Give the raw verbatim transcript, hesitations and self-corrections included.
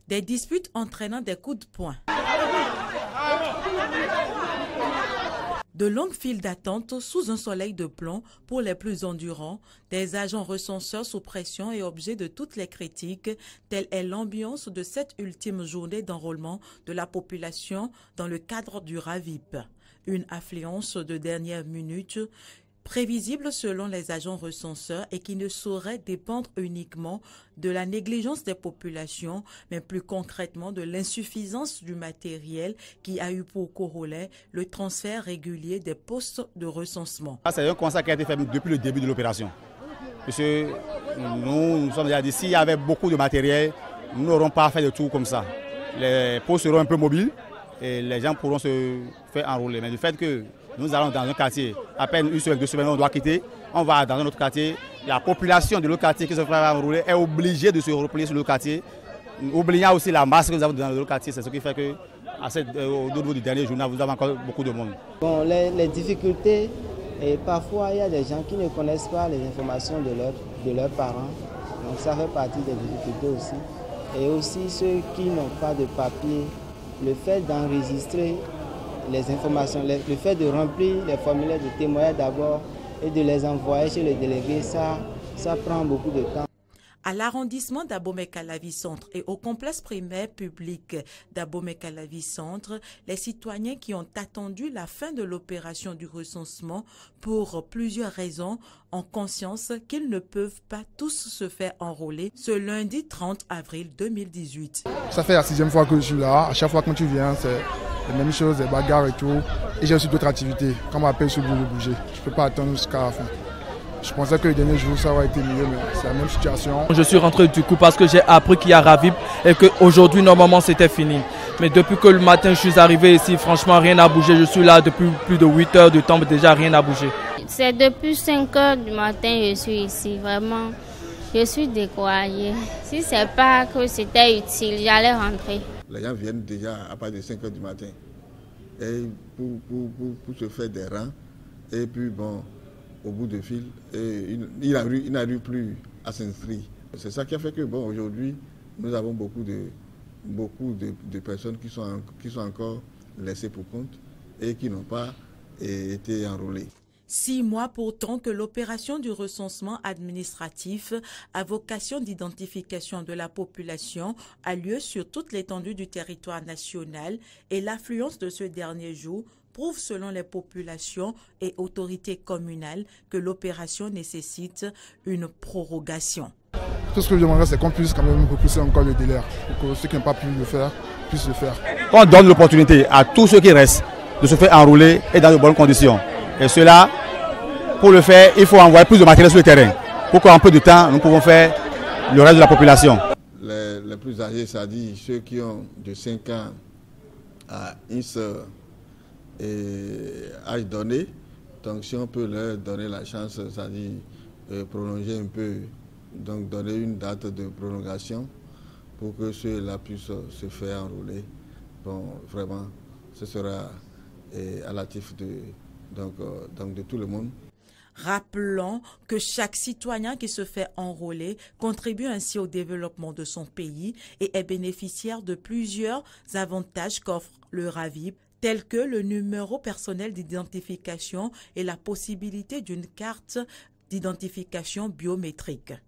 Des disputes entraînant des coups de poing. De longues files d'attente sous un soleil de plomb pour les plus endurants, des agents recenseurs sous pression et objets de toutes les critiques, telle est l'ambiance de cette ultime journée d'enrôlement de la population dans le cadre du RAVIP. Une affluence de dernière minute prévisible selon les agents recenseurs et qui ne saurait dépendre uniquement de la négligence des populations, mais plus concrètement de l'insuffisance du matériel qui a eu pour corollaire le transfert régulier des postes de recensement. C'est un constat qui a été fait depuis le début de l'opération. Parce que nous, nous sommes déjà dit, s'il y avait beaucoup de matériel, nous n'aurons pas fait de tout comme ça. Les postes seront un peu mobiles et les gens pourront se faire enrôler. Mais du fait que nous allons dans un quartier, à peine une semaine, deux semaines, on doit quitter, on va dans un autre quartier. La population de l'autre quartier qui se fait enrôler est obligée de se replier sur le quartier, oubliant aussi la masse que nous avons dans l'autre quartier. C'est ce qui fait que, à cette, au niveau du dernier journal, vous avez encore beaucoup de monde. Bon, les, les difficultés, et parfois il y a des gens qui ne connaissent pas les informations de, leur, de leurs parents, donc ça fait partie des difficultés aussi. Et aussi ceux qui n'ont pas de papier, le fait d'enregistrer les informations, le fait de remplir les formulaires de témoignage d'abord et de les envoyer chez le délégué, ça, ça prend beaucoup de temps. À l'arrondissement d'Abomey-Calavi Centre et au complexe primaire public d'Abomey-Calavi Centre, les citoyens qui ont attendu la fin de l'opération du recensement pour plusieurs raisons ont conscience qu'ils ne peuvent pas tous se faire enrôler ce lundi trente avril deux mille dix-huit. Ça fait la sixième fois que je suis là. À chaque fois que tu viens, c'est les mêmes choses, des bagarres et tout. Et j'ai aussi d'autres activités. Quand on m'appelle sur le bout de bouger, je ne peux pas attendre jusqu'à la fin. Je pensais que les derniers jours ça aurait été mieux, mais c'est la même situation. Je suis rentré du coup parce que j'ai appris qu'il y a RAVIP et qu'aujourd'hui normalement c'était fini. Mais depuis que le matin je suis arrivé ici, franchement rien n'a bougé. Je suis là depuis plus de huit heures de temps, mais déjà rien n'a bougé. C'est depuis cinq heures du matin que je suis ici, vraiment. Je suis découragée. Si ce n'est pas que c'était utile, j'allais rentrer. Les gens viennent déjà à partir de cinq heures du matin et pour, pour, pour, pour se faire des rangs. Et puis bon, au bout de fil, et il n'arrive plus à s'inscrire. C'est ça qui a fait que bon, aujourd'hui, nous avons beaucoup de, beaucoup de, de personnes qui sont, qui sont encore laissées pour compte et qui n'ont pas été enrôlées. Six mois pourtant que l'opération du recensement administratif à vocation d'identification de la population a lieu sur toute l'étendue du territoire national et l'affluence de ce dernier jour prouve selon les populations et autorités communales que l'opération nécessite une prorogation. Tout ce que je demanderais, c'est qu'on puisse quand même repousser encore le délai pour que ceux qui n'ont pas pu le faire puissent le faire. On donne l'opportunité à tous ceux qui restent de se faire enrôler et dans de bonnes conditions. Et cela, pour le faire, il faut envoyer plus de matériel sur le terrain. Pour qu'en peu de temps, nous pouvons faire le reste de la population. Les, les plus âgés, c'est-à-dire ceux qui ont de cinq ans à une soeur et âge donné, donc si on peut leur donner la chance, c'est-à-dire euh, prolonger un peu, donc donner une date de prolongation pour que ceux-là puissent se faire enrôler, bon, vraiment, ce sera euh, à l'actif de, donc, euh, donc de tout le monde. Rappelons que chaque citoyen qui se fait enrôler contribue ainsi au développement de son pays et est bénéficiaire de plusieurs avantages qu'offre le RAVIP, tels que le numéro personnel d'identification et la possibilité d'une carte d'identification biométrique.